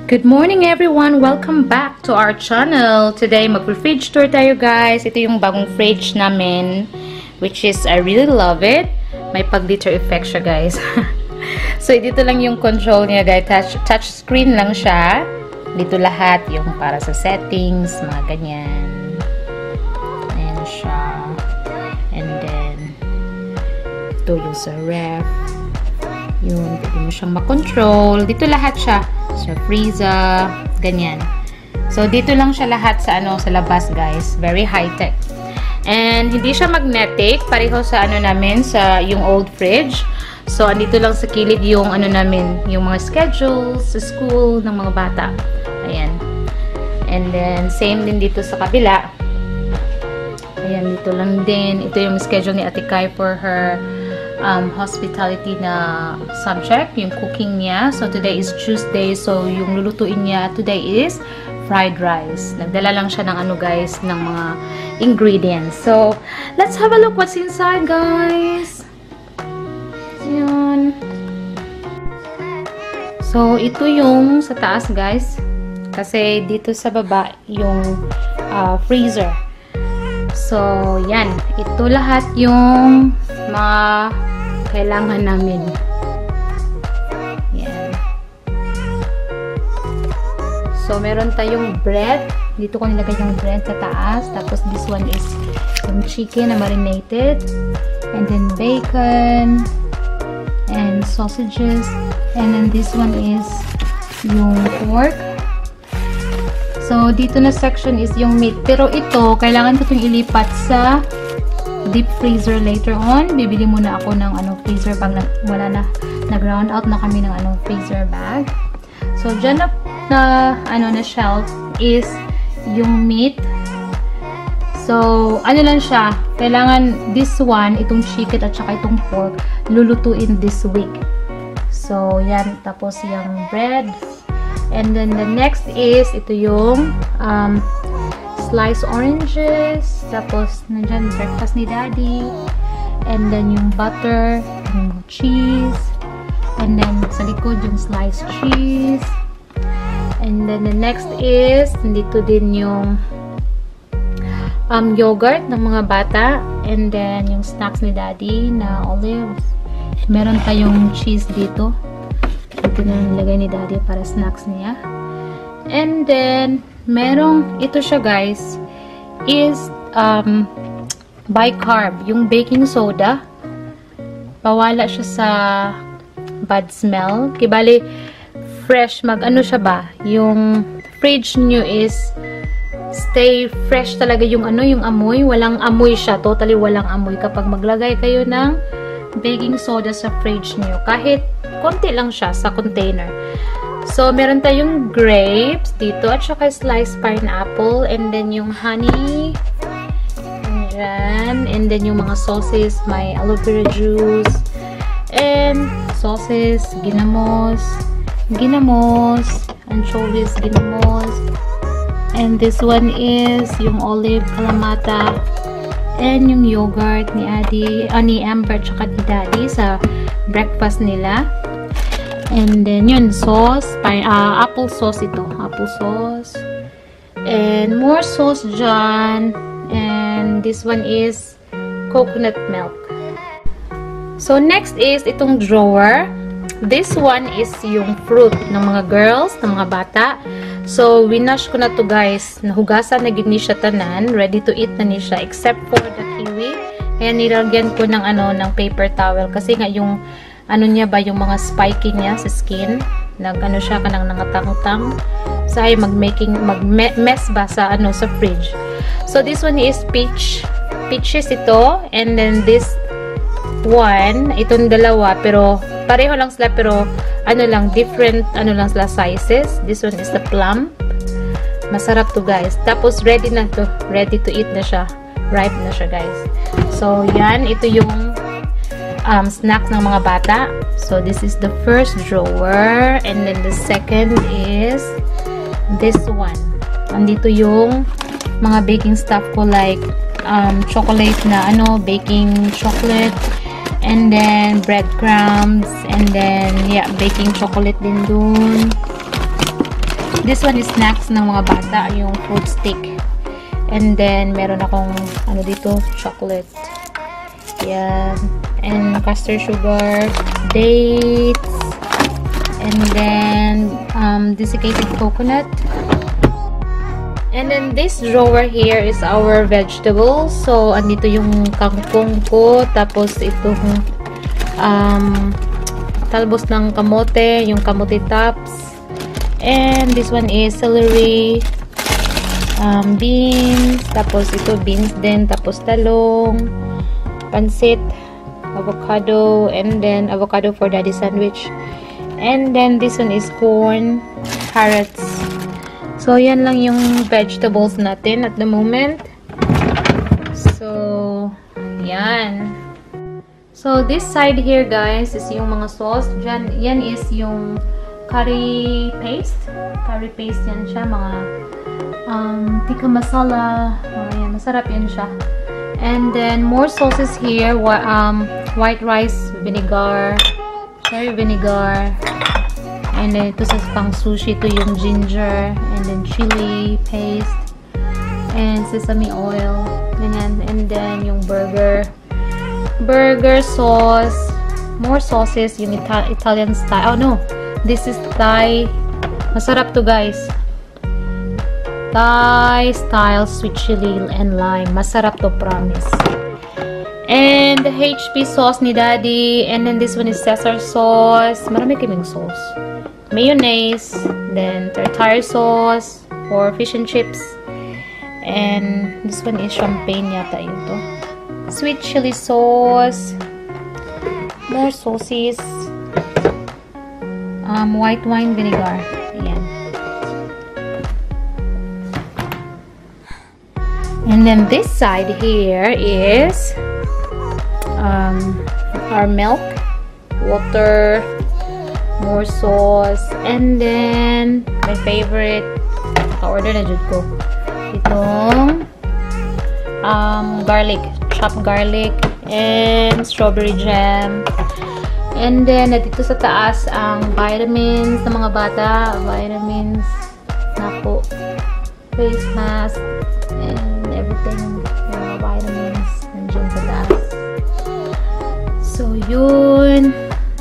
Good morning everyone! Welcome back to our channel. Today, mag-fridge tour tayo guys. Ito yung bagong fridge namin, which is, I really love it. May pag-glitter effect siya guys. So, dito lang yung control niya guys. Touch screen lang siya. Dito lahat yung para sa settings, mga ganyan. Ayan siya. And then, ito yung sa ref. Yun, pwede mo siyang makontrol. Dito lahat siya. Sa freezer, ganyan. So, dito lang siya lahat sa sa labas, guys. Very high-tech. And, hindi siya magnetic. Pareho sa namin, sa yung old fridge. So, andito lang sa kilid yung namin, yung mga schedules sa school ng mga bata. Ayan. And then, same din dito sa kabila. Ayan, dito lang din. Ito yung schedule ni Ate Kai for her hospitality na subject, yung cooking niya. So, today is Tuesday. So, yung lulutuin niya today is fried rice. Nagdala lang siya ng guys, ng mga ingredients. So, let's have a look what's inside, guys. Yan. So, ito yung sa taas, guys. Kasi, dito sa baba, yung freezer. So, yan. Ito lahat yung mga kailangan namin. Yan. So, meron tayong bread. Dito ko nilagay yung bread sa taas. Tapos, this one is yung chicken na marinated. And then, bacon. And sausages. And then, this one is yung pork. So, dito na section is yung meat. Pero ito, kailangan ko itong ilipat sa deep freezer later on. Bibili muna ako ng freezer bag wala na ground out na kami ng freezer bag. So dyan na shelf is yung meat. So lang siya, kailangan this one, itong chicken at saka itong pork lulutuin this week. So yan, tapos yung bread. And then the next is ito yung sliced oranges, tapos nandyan breakfast ni Daddy, and then yung butter, yung cheese, and then sa likod yung sliced cheese, and then the next is nandito din yung yogurt ng mga bata, and then yung snacks ni Daddy na olives. Meron tayong cheese dito. Ito na nilagay ni Daddy para snacks niya. And then merong, ito siya guys, is bicarb, yung baking soda. Pawala siya sa bad smell. Kibali, fresh, siya ba? Yung fridge nyo is stay fresh talaga yung yung amoy. Walang amoy siya. Totally walang amoy kapag maglagay kayo ng baking soda sa fridge nyo. Kahit konti lang siya sa container. So, meron tayong grapes dito at saka sliced pineapple, and then yung honey, and then yung mga sauces, may aloe vera juice, and sauces, ginamos, anchovies, ginamos, and this one is yung olive, kalamata, and yung yogurt ni Amber at saka ni Daddy sa breakfast nila. And then, yun, sauce. Apple sauce ito. Apple sauce. And more sauce dyan. And this one is coconut milk. So, next is itong drawer. This one is yung fruit ng mga girls, ng mga bata. So, winash ko na to guys. Nahugasan na gini siya tanan. Ready to eat na ni siya. Except for the kiwi. Kaya nilagyan ko ng ng paper towel. Kasi nga yung niya ba, yung mga spiky niya sa skin, siya kanang nangatang-tang sa mag-mess ba sa sa fridge. So this one is peaches ito, and then this one, itong dalawa, pero pareho lang sila, pero lang different lang sila sizes. This one is the plum. Masarap to guys. Tapos ready to eat na siya. Ripe na siya guys. So yan, ito yung snacks ng mga bata. So, this is the first drawer. And then, the second is this one. Andito yung mga baking stuff ko, like chocolate na baking chocolate. And then, breadcrumbs. And then, yeah, baking chocolate din dun. This one is snacks ng mga bata, yung fruit stick. And then, meron akong, ano dito, chocolate. Yan. And custard sugar, dates, and then, desiccated coconut. And then, this drawer here is our vegetables. So, andito yung kangkong ko. Tapos, itong, talbos ng kamote, yung kamote tops. And this one is celery, beans, tapos ito beans din, tapos talong, pansit, avocado, and then avocado for daddy sandwich. And then this one is corn, carrots. So yan lang yung vegetables natin at the moment. So yan. So this side here guys is yung mga sauce. Yan is yung curry paste. Curry paste yan siya. Mga tikka masala. Yan, masarap yan siya. And then more sauces here. White rice vinegar, cherry vinegar. And then ito sa pang sushi, ito yung ginger. And then chili paste. And sesame oil. Ganyan. And then yung burger sauce. More sauces. Yung Italian style. Oh no! This is Thai. Masarap to guys. Thai style sweet chili and lime. Masarap to, promise. And the HP sauce ni daddy. And then this one is Caesar sauce. Marami kaming sauce. Mayonnaise. Then tartare sauce for fish and chips. And this one is champagne yata yun to. Sweet chili sauce. More sauces. White wine vinegar. Ayan. And then this side here is our milk, water, more sauce, and then my favorite, order na jud ko. Itong garlic, chopped garlic, and strawberry jam. And then, dito sa taas, ang vitamins ng mga bata. Vitamins, napo, face mask, and everything. Yung mga vitamins, nandiyan sa taas. So, yun.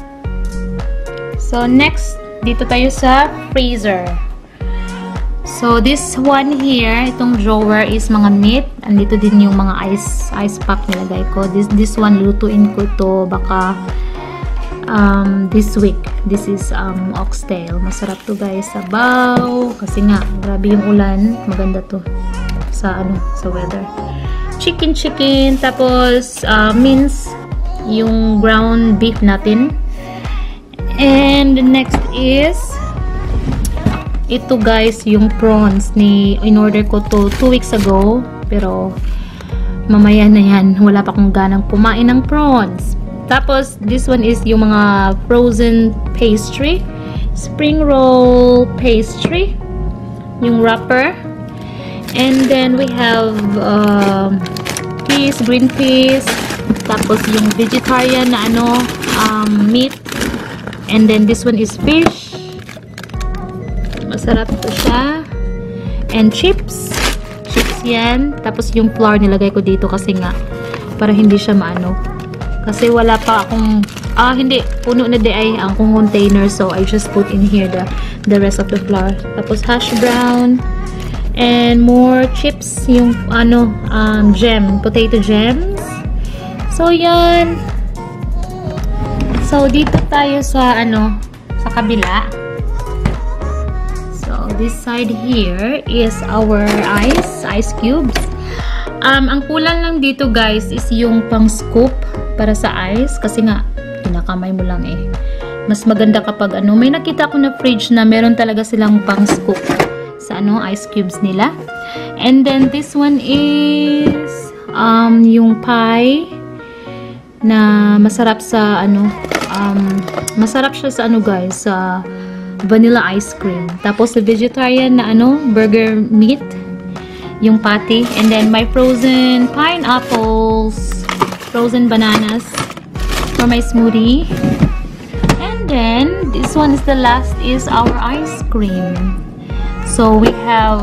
So, next, dito tayo sa freezer. So, this one here, itong drawer is mga meat. Andito din yung mga ice pack nilagay ko. This one, lutuin ko to. Baka, this week. This is oxtail. Masarap to guys. Sabaw. Kasi nga, grabe yung ulan. Maganda to sa weather. Chicken. Tapos, mince. Yung ground beef natin. And the next is ito guys, yung prawns in order ko to 2 weeks ago. Pero, mamaya na yan. Wala pa akong ganang kumain ng prawns. Tapos, this one is yung mga frozen pastry. Spring roll pastry. Yung wrapper. And then, we have peas, green peas. Tapos, yung vegetarian na meat. And then, this one is fish. Masarap to siya. And chips. Chips yan. Tapos, yung flour nilagay ko dito kasi nga, para hindi siya maano. Kasi wala pa akong, hindi, puno na di ay ang kong container. So, I just put in here the rest of the flour. Tapos, hash brown. And more chips. Yung, jam. Potato gems. So, yan. So, dito tayo sa, sa kabila. So, this side here is our ice cubes. Ang kulang lang dito guys is yung pang scoop para sa ice kasi nga kinakamay mo lang eh. Mas maganda kapag may nakita ko na fridge na meron talaga silang pang scoop sa ice cubes nila. And then this one is yung pie na masarap sa masarap siya sa guys, sa vanilla ice cream. Tapos the vegetarian na burger meat, yung patty. And then my frozen pineapples, frozen bananas for my smoothie. And then this one is the last, is our ice cream. So we have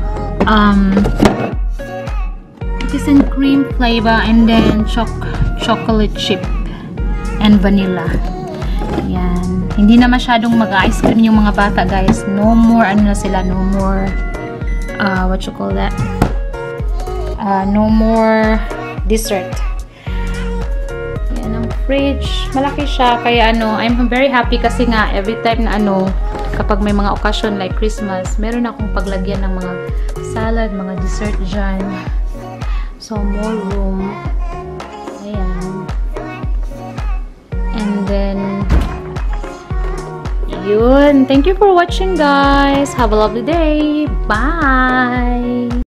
cookies and cream flavor, and then chocolate chip and vanilla. Yan. Hindi na masyadong mag-ice cream yung mga bata, guys. No more, ano na sila, no more, what you call that? No more dessert. Yan ang fridge. Malaki siya, kaya I'm very happy kasi nga, every time na kapag may mga occasion like Christmas, meron akong paglagyan ng mga salad, mga dessert dyan. So, more room. Ayan. And then, yun. Thank you for watching, guys. Have a lovely day. Bye!